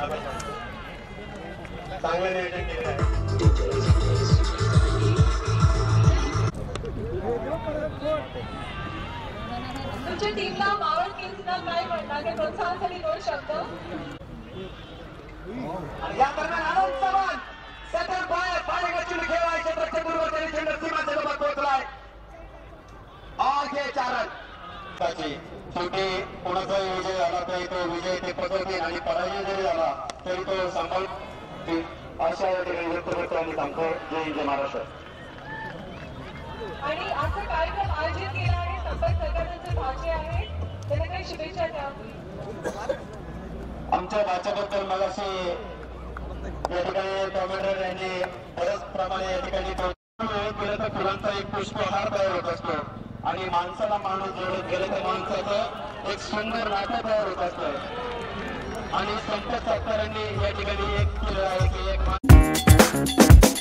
चांगलं नियोजन केलेलं आहे. तुमच्या टीमला मावळ किंग्सला काय म्हणणार हे प्रोत्साहनासाठी 2 शब्द. या दरम्यान आनंद चव्हाण सतत पाय गच्चून खेळायचे प्रत्येक चंड सीमाच्या लोकात पोहोचलाय. आज हे 4 रन शेवटी कोणाचाही विजय झाला तरी तो विजय ते पकडतील आणि पराजय जरी झाला तरी तो सांभाळ अशा या ठिकाणी व्यक्त करतो आणि सांगतो जय हिंद महाराष्ट्र. आणि असं कार्यक्रम आयोजित केला आहे संपर्क सरकारचे भाचे आहे त्यांना काही शुभेच्छा द्या. आमच्या भाच्याबद्दल मगाशी या ठिकाणी कॉमेंटर यांनी बऱ्याच प्रमाणे या ठिकाणी केलं तर फुलांचा एक पुष्पहार तयार होत असतो आणि माणसाला माणूस जोडत गेलं तर माणसाचं एक सुंदर नातं तयार होत असतं आणि संपत सातकरांनी या ठिकाणी एक केलं आहे की एक